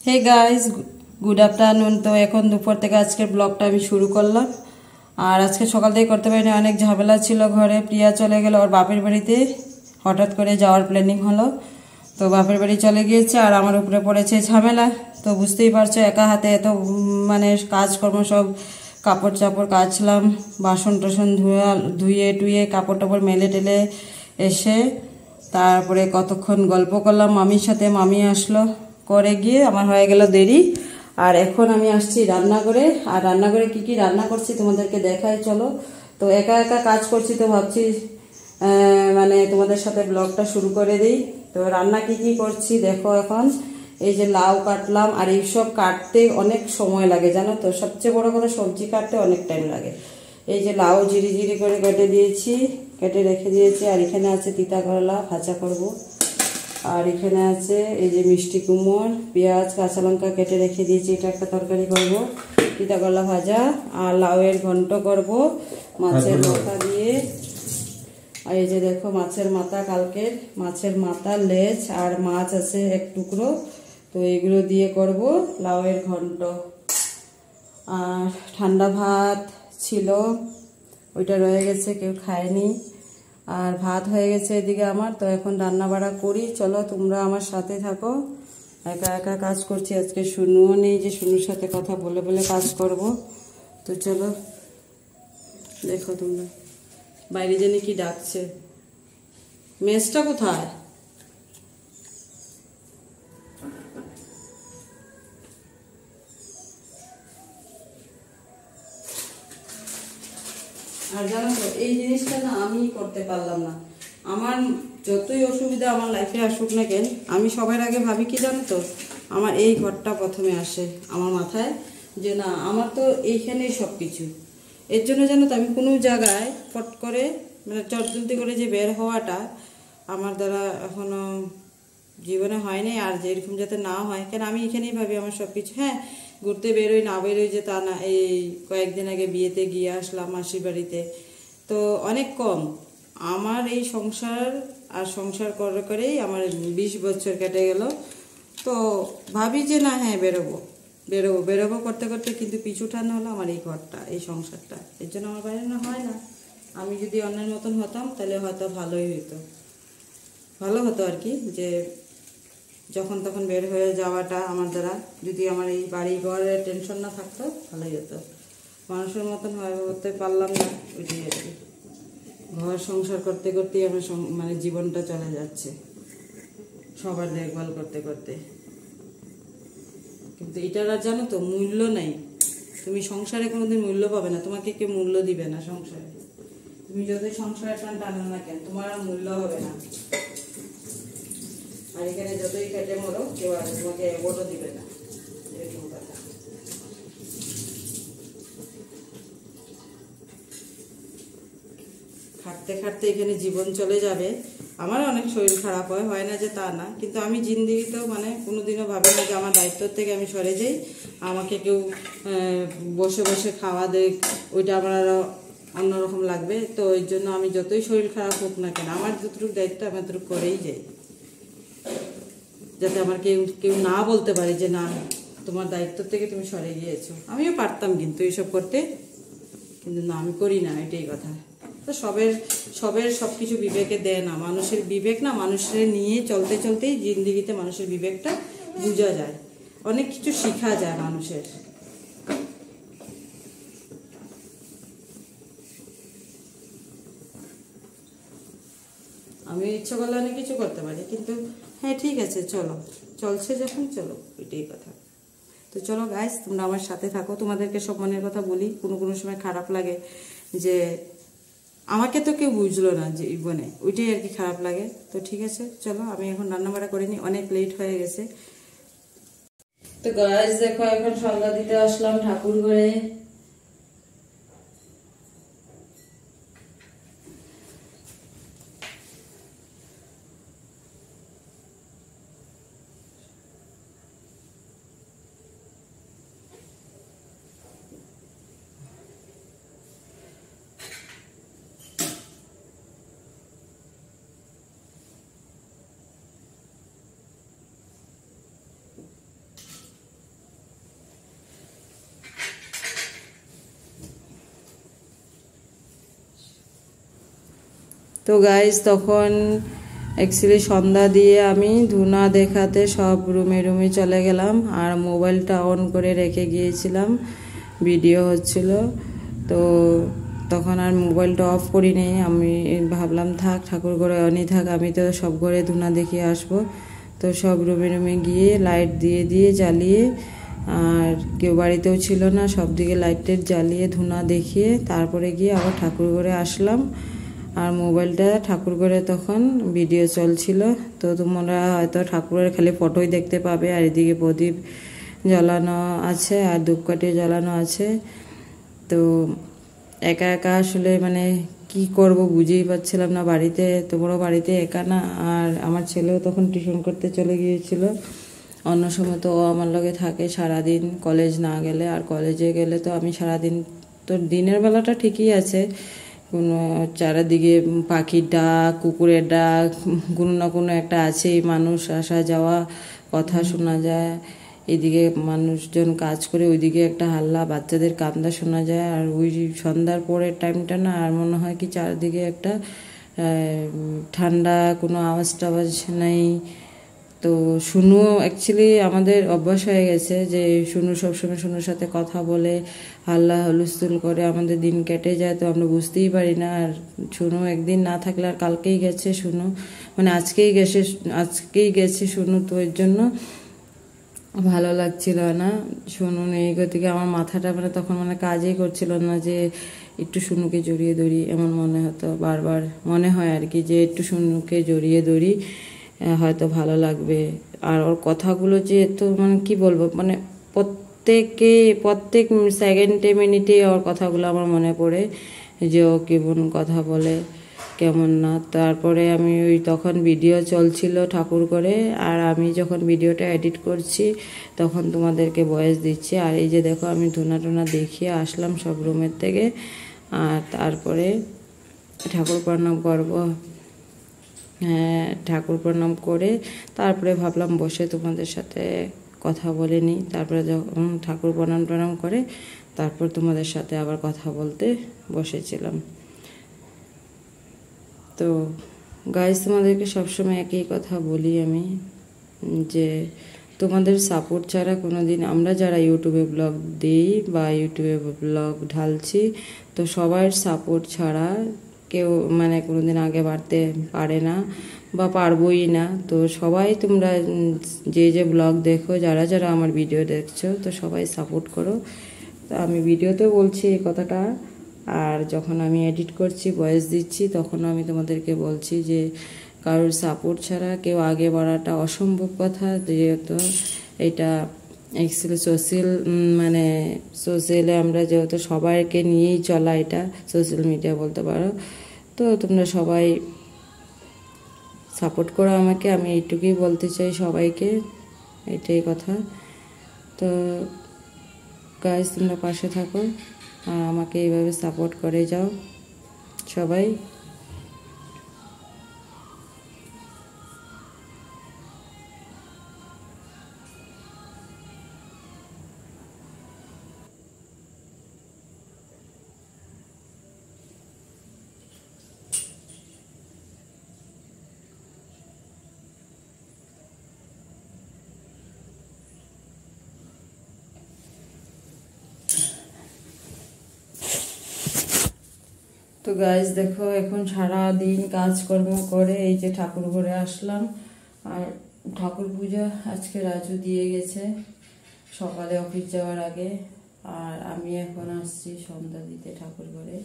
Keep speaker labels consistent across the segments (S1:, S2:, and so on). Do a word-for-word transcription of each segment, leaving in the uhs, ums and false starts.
S1: Hey guys, good afternoon. তো এখন দুপুর থেকে আজকের ব্লগটা আমি শুরু করলাম। আর আজকে সকাল থেকে করতে পারিনি, অনেক ঝামেলা ছিল ঘরে। প্রিয়া চলে গেল ওর বাপের বাড়িতে, হঠাৎ করে যাওয়ার প্ল্যানিং হলো। তো বাপের বাড়ি চলে গিয়েছে আর আমার উপরে পড়েছে ঝামেলা। তো বুঝতেই পারছো, একা হাতে এত মানে কাজকর্ম সব কাপড় চাপড় কাচলাম, বাসন টাসন ধুয়া ধুয়ে টুয়ে কাপড় টাপড় মেলে টেলে এসে তারপরে কতক্ষণ গল্প করলাম মামির সাথে। মামি আসলো, করে গিয়ে আমার হয়ে গেল দেরি। আর এখন আমি আসছি রান্নাঘরে। আর রান্নাঘরে কি কি রান্না করছি তোমাদেরকে দেখাই, চলো। তো একা একা কাজ করছি, তো ভাবছি মানে তোমাদের সাথে ব্লগটা শুরু করে দিই। তো রান্না কি কি করছি দেখো। এখন এই যে লাউ কাটলাম, আর এইসব কাটতে অনেক সময় লাগে জানো তো, সবচেয়ে বড় করে সবজি কাটতে অনেক টাইম লাগে। এই যে লাউ জিরি জিরি করে কেটে দিয়েছি, কেটে রেখে দিয়েছি। আর এখানে আছে তিতা করলা, ভাজা করব। আর এখানে আছে এই যে মিষ্টি কুমড়, পেঁয়াজ কাঁচা লঙ্কা কেটে রেখে দিয়েছি, এটা একটা তরকারি করব, তিতা করলা ভাজা। আর লাউয়ের ঘন্ট করব মাছের মাথা দিয়ে। আর এই যে দেখো মাছের মাথা, কালকের মাছের মাথা, লেজ আর মাছ আছে এক টুকরো, তো এগুলো দিয়ে করব লাউয়ের ঘন্ট। আর ঠান্ডা ভাত ছিল, ওইটা রয়ে গেছে, কেউ খায়নি। আর ভাত হয়ে গেছে এদিকে আমার। তো এখন রান্না বাড়া করি, চলো তোমরা আমার সাথে থাকো। একা একা কাজ করছি আজকে, শুনুও নেই যে শুনুর সাথে কথা বলে বলে কাজ করব। তো চলো দেখো তোমরা। বাইরে জানি কি ডাকছে, মেসটা কোথায়? আর জানো তো এই জিনিসটা না আমি করতে পারলাম না। আমার যতই অসুবিধা আমার লাইফে আসুক না কেন, আমি সবার আগে ভাবি কি জানো তো, আমার এই ঘরটা প্রথমে আসে আমার মাথায়, যে না আমার তো এইখানেই সব কিছু। এর জন্য জানো তো আমি কোনো জায়গায় ফট করে মানে চটজলদি করে যে বের হওয়াটা আমার দ্বারা এখনো জীবনে হয়নি। আর যেরকম যাতে না হয়, কেন আমি এখানেই ভাবি আমার সব কিছু। হ্যাঁ, ঘুরতে বেরোই না বেরোই যে তা না। এই কয়েকদিন আগে বিয়েতে গিয়ে আসলাম মাসির বাড়িতে, তো অনেক কম। আমার এই সংসার আর সংসার করে করেই আমার বিশ বছর কেটে গেল। তো ভাবি যে না হ্যাঁ বেরোবো বেরোবো বেরোবো করতে করতে কিন্তু পিছু টান হলো আমার এই ঘরটা, এই সংসারটা। এর জন্য আমার বাইরে না হয় না। আমি যদি অন্যের মতন হতাম তাহলে হয়তো ভালোই হতো, ভালো হতো আর কি, যে যখন তখন বের হয়ে যাওয়াটা আমার দ্বারা, যদি আমার এই বাড়ি ঘরের টেনশন না থাকতো ভালোই হতো। মানুষের মতন হতে পারলাম না, ওইটাই আর কি। ঘর সংসার করতে করতেই আমার মানে জীবনটা চলে যাচ্ছে, সবার দেখভাল করতে করতে। কিন্তু এটার আর জানো তো মূল্য নাই। তুমি সংসারে কোনোদিন মূল্য পাবে না, তোমাকে কেউ মূল্য দিবে না সংসারে। তুমি যতই সংসারে টান টানো না কেন, তোমার আর মূল্য হবে না। আর এখানে যতই কেটে মরো, কেউ আর তোমাকে ভোটও দিবে না, এরকম কথা। খাটতে খাটতে এখানে জীবন চলে যাবে। আমার অনেক শরীর খারাপ হয়, হয় না যে তা না, কিন্তু আমি জিন্দিগিতেও মানে কোনোদিনও ভাবি না যে আমার দায়িত্ব থেকে আমি সরে যাই, আমাকে কেউ বসে বসে খাওয়া দেয়, ওইটা আমার আরও অন্যরকম লাগবে। তো ওই জন্য আমি যতই শরীর খারাপ হোক না কেন, আমার যতটুকু দায়িত্ব আমি ততটুকু করেই যাই, যাতে আমার কেউ কেউ না বলতে পারে যে না তোমার দায়িত্ব থেকে তুমি সরে গিয়েছো। আমিও পারতাম কিন্তু এইসব করতে, কিন্তু না আমি করি না, এটাই কথা। তো সবের সবের সব কিছু বিবেকে দেয় না, মানুষের বিবেক না, মানুষের নিয়ে চলতে চলতেই জিন্দিগিতে মানুষের বিবেকটা বোঝা যায়, অনেক কিছু শেখা যায় মানুষের। আমি ইচ্ছা করলে অনেক কিছু করতে পারি, কিন্তু হ্যাঁ ঠিক আছে চলো, চলছে যখন চলো, এটাই কথা। তো চলো গাইস, তোমরা আমার সাথে থাকো। তোমাদেরকে সব মনের কথা বলি, কোনো কোনো সময় খারাপ লাগে যে আমাকে তো কেউ বুঝলো না জীবনে, ওইটাই আর কি খারাপ লাগে। তো ঠিক আছে চলো, আমি এখন রান্না বাড়া করিনি, অনেক লেট হয়ে গেছে। তো গাইস দেখো, এখন সন্ধ্যা দিতে আসলাম ঠাকুর ঘরে। তো গাইস তখন অ্যাকচুয়ালি সন্ধ্যা দিয়ে আমি ধুনা দেখাতে সব রুমে রুমে চলে গেলাম, আর মোবাইলটা অন করে রেখে গিয়েছিলাম, ভিডিও হচ্ছিল। তো তখন আর মোবাইলটা অফ করি নেই, আমি ভাবলাম থাক ঠাকুর ঘরে অনই থাক, আমি তো সব ঘরে ধুনা দেখিয়ে আসবো। তো সব রুমে রুমে গিয়ে লাইট দিয়ে দিয়ে জ্বালিয়ে, আর কেউ বাড়িতেও ছিল না, সব দিকে লাইট টাইট জ্বালিয়ে ধুনা দেখিয়ে তারপরে গিয়ে আবার ঠাকুর ঘরে আসলাম। আর মোবাইলটা ঠাকুর ঘরে তখন ভিডিও চলছিল। তো তোমরা হয়তো ঠাকুরের খালি ফটোই দেখতে পাবে, আর এদিকে প্রদীপ জ্বালানো আছে আর ধূপকাঠি জ্বালানো আছে। তো একা একা আসলে মানে কি করব বুঝেই পাচ্ছিলাম না, বাড়িতে তোমরা বাড়িতে একা না, আর আমার ছেলেও তখন টিউশন করতে চলে গিয়েছিল। অন্য সময় তো ও আমার লগে থাকে সারাদিন, কলেজ না গেলে। আর কলেজে গেলে তো আমি সারাদিন, তো দিনের বেলাটা ঠিকই আছে, কোনো চারিদিকে পাখির ডাক, কুকুরের ডাক, কোনো না কোনো একটা আছেই, মানুষ আসা যাওয়া, কথা শোনা যায়। এদিকে মানুষজন কাজ করে, ওইদিকে একটা হাল্লা, বাচ্চাদের কান্দা শোনা যায়। আর ওই সন্ধ্যার পরের টাইমটা না, আর মনে হয় কি চারিদিকে একটা ঠান্ডা, কোনো আওয়াজ টাওয়াজ নেই। তো শুনু অ্যাকচুয়ালি আমাদের অভ্যাস হয়ে গেছে যে শুনু সবসময় শুনুর সাথে কথা বলে, হাল্লা হুলস্থুল করে আমাদের দিন কেটে যায়, তো আমরা বুঝতেই পারি না। আর শুনু একদিন না থাকলে, আর কালকেই গেছে শুনু, মানে আজকেই গেছে আজকেই গেছে শুনু, তো এর জন্য ভালো লাগছিল না। শুনু নেই গতিকে আমার মাথাটা মানে তখন মানে কাজই করছিল না যে একটু শুনুকে জড়িয়ে ধরি, এমন মনে হতো, বারবার মনে হয় আর কি যে একটু শুনুকে জড়িয়ে ধরি, হয়তো ভালো লাগবে। আর ওর কথাগুলো যে এত মানে কি বলবো, মানে প্রত্যেকে প্রত্যেক সেকেন্ডে মিনিটে ওর কথাগুলো আমার মনে পড়ে, যে ও কেমন কথা বলে কেমন না। তারপরে আমি ওই তখন ভিডিও চলছিল ঠাকুর করে, আর আমি যখন ভিডিওটা এডিট করছি তখন তোমাদেরকে ভয়েস দিচ্ছি। আর এই যে দেখো আমি ধুনা টুনা দেখিয়ে আসলাম সব রুমের থেকে, আর তারপরে ঠাকুর প্রণাম করব। হ্যাঁ, ঠাকুর প্রণাম করে তারপরে ভাবলাম বসে তোমাদের সাথে কথা বলে নিই। তারপরে যখন ঠাকুর প্রণাম প্রণাম করে তারপর তোমাদের সাথে আবার কথা বলতে বসেছিলাম। তো গাইস, তোমাদেরকে সবসময় একই কথা বলি আমি, যে তোমাদের সাপোর্ট ছাড়া কোনো দিন আমরা যারা ইউটিউবে ব্লগ দিই বা ইউটিউবে ব্লগ ঢালছি, তো সবার সাপোর্ট ছাড়া কেউ মানে কোনো দিন আগে বাড়তে পারে না বা পারবই না। তো সবাই তোমরা যে যে ব্লগ দেখো, যারা যারা আমার ভিডিও দেখছো, তো সবাই সাপোর্ট করো। তো আমি ভিডিওতেও বলছি এই কথাটা, আর যখন আমি এডিট করছি, ভয়েস দিচ্ছি, তখন আমি তোমাদেরকে বলছি যে কারোর সাপোর্ট ছাড়া কেউ আগে বাড়াটা অসম্ভব কথা। যেহেতু এটা অ্যাকচুয়ালি সোশ্যাল মানে সোশ্যালে আমরা যেহেতু সবাইকে নিয়েই চলা, এটা সোশ্যাল মিডিয়া বলতে পারো। তো তোমরা সবাই সাপোর্ট করো আমাকে, আমি এইটুকুই বলতে চাই সবাইকে, এটাই কথা। তো গাইস, তোমরা পাশে থাকো আর আমাকে এইভাবে সাপোর্ট করে যাও সবাই। তো গাইজ দেখো, এখন সারা দিন কাজকর্ম করে এই যে ঠাকুর ঘরে আসলাম। আর ঠাকুর পূজা আজকে রাজু দিয়ে গেছে সকালে অফিস যাওয়ার আগে, আর আমি এখন আসছি সন্ধ্যা দিতে ঠাকুর ঘরে।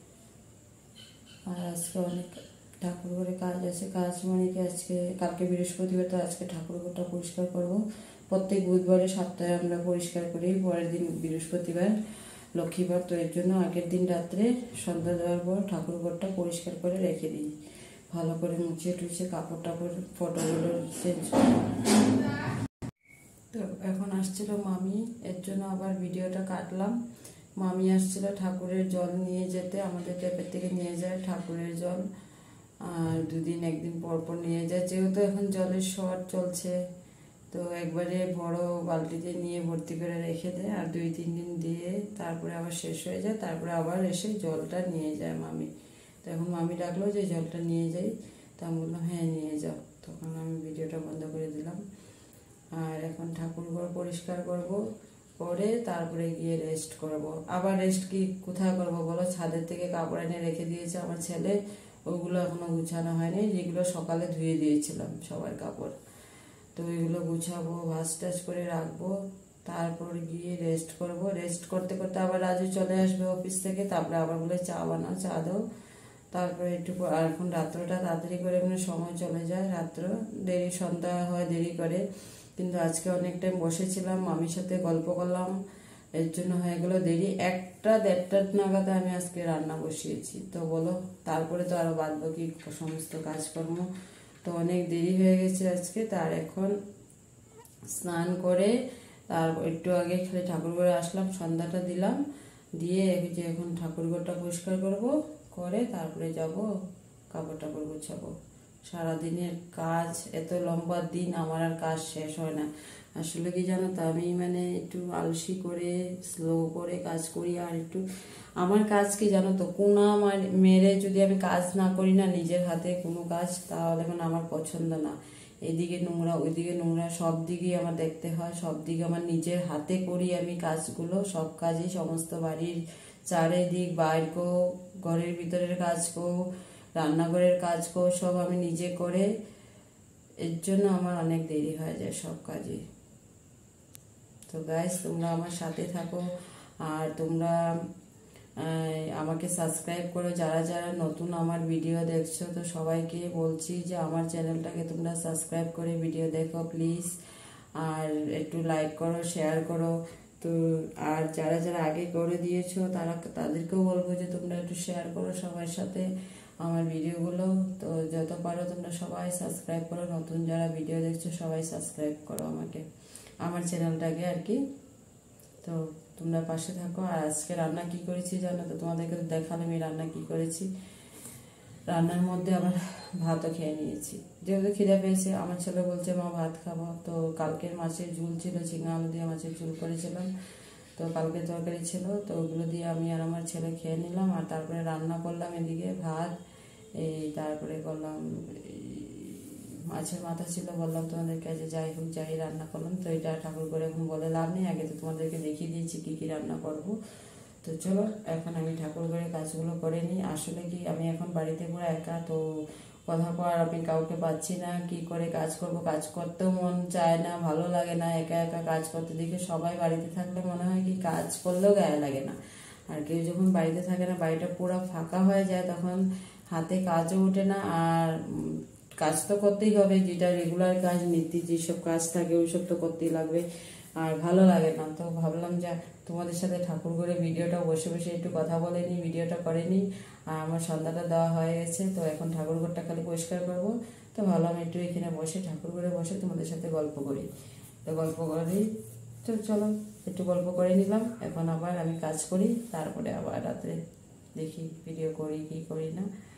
S1: আর আজকে অনেক ঠাকুর ঘরে কাজ আছে, কাজ মানে কি আজকে কালকে বৃহস্পতিবার, তো আজকে ঠাকুর ঘরটা পরিষ্কার করব। প্রত্যেক বুধবারে সপ্তাহে আমরা পরিষ্কার করি, পরের দিন বৃহস্পতিবার লক্ষ্মীবার। তো এর জন্য আগের দিন রাত্রে সন্ধ্যা দেওয়ার পর ঠাকুর ঘরটা পরিষ্কার করে রেখে দিই, ভালো করে মুছে টুছে কাপড় টাপড় ফটোগুলো চেঞ্জ করি। তো এখন আসছিল মামি, এর জন্য আবার ভিডিওটা কাটলাম। মামি আসছিল ঠাকুরের জল নিয়ে যেতে, আমাদের ট্যাপের থেকে নিয়ে যায় ঠাকুরের জল, আর দুদিন একদিন পর পর নিয়ে যায়, যেহেতু এখন জলের শর্ট চলছে। তো একবারে বড় বালতিতে নিয়ে ভর্তি করে রেখে দেয়, আর দুই তিন দিন দিয়ে তারপরে আবার শেষ হয়ে যায়, তারপরে আবার এসে জলটা নিয়ে যায় মামি। তো এখন মামি ডাকলো যে জলটা নিয়ে যাই, তো আমি বললাম হ্যাঁ নিয়ে যাও। তখন আমি ভিডিওটা বন্ধ করে দিলাম। আর এখন ঠাকুরঘর পরিষ্কার করব, করে তারপরে গিয়ে রেস্ট করব। আবার রেস্ট কি কোথায় করব বলো, ছাদের থেকে কাপড় এনে রেখে দিয়েছে আমার ছেলে, ওইগুলো এখনো গুছানো হয়নি, যেগুলো সকালে ধুয়ে দিয়েছিলাম সবার কাপড়। তো ওইগুলো গুছাবো, ভাঁজ টাজ করে রাখবো, তারপর গিয়ে রেস্ট করব। রেস্ট করতে করতে আবার রাজু চলে আসবে অফিস থেকে, তারপরে আবার বলে চা বানাও, চা দাও, তারপরে একটু। আর এখন রাত্রটা তাড়াতাড়ি করে মানে সময় চলে যায়, রাত্র দেরি, সন্ধ্যা হয় দেরি করে। কিন্তু আজকে অনেক টাইম বসেছিলাম, মামির সাথে গল্প করলাম, এর জন্য হয়ে গেল দেরি। একটা দেড়টা নাগাদে আমি আজকে রান্না বসিয়েছি। তো বলো, তারপরে তো আরো বাদ বাকি সমস্ত কাজকর্ম, তো অনেক দেরি হয়ে গেছে আজকে। তার এখন স্নান করে তার একটু আগে খালি ঠাকুরঘরে আসলাম, সন্ধ্যাটা দিলাম, দিয়ে যে এখন ঠাকুরঘরটা পরিষ্কার করব, করে তারপরে যাব কাপড় টাপড় গুছাবো। সারাদিনের কাজ, এত লম্বা দিন, আমার আর কাজ শেষ হয় না। আসলে কি জানো তো, আমি মানে একটু আলসি করে স্লো করে কাজ করি। আর একটু আমার কাজ কি জানো তো, কোনা মেরে যদি আমি কাজ না করি না নিজের হাতে কোনো কাজ, তাহলে মানে আমার পছন্দ না। এদিকে নোংরা ওইদিকে নোংরা, সব দিকেই আমার দেখতে হয়, সব দিকে আমার নিজের হাতে করি আমি কাজগুলো, সব কাজই, সমস্ত বাড়ির চারিদিক বাইর কো, ঘরের ভিতরের কাজ কো, রান্নাঘরের কাজ কো, সব আমি নিজে করে, এর জন্য আমার অনেক দেরি হয়ে যায় সব কাজে। তো গাইস, তোমরা আমার সাথে থাকো, আর তোমরা আমাকে সাবস্ক্রাইব করো, যারা যারা নতুন আমার ভিডিও দেখছো। তো সবাইকে বলছি যে আমার চ্যানেলটাকে তোমরা সাবস্ক্রাইব করে ভিডিও দেখো প্লিজ, আর একটু লাইক করো, শেয়ার করো। তো আর যারা যারা আগে করে দিয়েছো তারা, তাদেরকেও বলবো যে তোমরা একটু শেয়ার করো সবার সাথে আমার ভিডিওগুলো। তো যত পারো তোমরা সবাই সাবস্ক্রাইব করো, নতুন যারা ভিডিও দেখছো সবাই সাবস্ক্রাইব করো আমাকে, আমার চ্যানেলটাকে আর কি। তো তোমরা পাশে থাকো। আর আজকে রান্না কি করেছি জানো তো, তোমাদেরকে দেখালাম আমি রান্না কি করেছি। রান্নার মধ্যে আবার ভাতও খেয়ে নিয়েছি, যেহেতু খিদে পেয়েছে। আমার ছেলে বলছে মা ভাত খাবো। তো কালকের মাছের ঝুল ছিল, ঝিঙা আলু দিয়ে মাছের ঝুল করেছিলাম, তো কালকে তরকারি ছিল, তো ওগুলো দিয়ে আমি আর আমার ছেলে খেয়ে নিলাম। আর তারপরে রান্না করলাম এদিকে ভাত, এই তারপরে করলাম মাছের মাথা ছিল, বললাম তোমাদের কাছে, যাই হোক যাই রান্না করলাম। তো এটা ঠাকুর করে এখন বলে লাভ নেই, আগে তো তোমাদেরকে দেখিয়ে দিয়েছি কি কি রান্না করব। তো চলো এখন আমি ঠাকুর ঘরে কাজগুলো করে নিই। আসলে কি আমি এখন বাড়িতে পুরো একা, তো কথা কর আমি কাউকে পাচ্ছি না, কি করে কাজ করব, কাজ করতেও মন চায় না, ভালো লাগে না একা একা কাজ করতে। দেখে সবাই বাড়িতে থাকলে মনে হয় কি কাজ করলেও গায়ে লাগে না, আর কেউ যখন বাড়িতে থাকে না, বাড়িটা পুরো ফাঁকা হয়ে যায়, তখন হাতে কাজও ওঠে না। আর কাজ তো করতেই হবে, যেটা রেগুলার কাজ, নীতি যেসব কাজ থাকে ওইসব তো করতেই লাগবে, আর ভালো লাগে না। তো ভাবলাম যে তোমাদের সাথে ঠাকুর ঘরে ভিডিওটা বসে বসে একটু কথা বলে নিই, ভিডিওটা করে নিই। আর আমার সন্ধ্যাটা দেওয়া হয়ে গেছে, তো এখন ঠাকুর ঘরটা খালি পরিষ্কার করবো। তো ভাবলাম একটু এখানে বসে ঠাকুর ঘরে বসে তোমাদের সাথে গল্প করি। তো গল্প করি, তো চলো একটু গল্প করে নিলাম। এখন আবার আমি কাজ করি, তারপরে আবার রাত্রে দেখি ভিডিও করি কি করি না।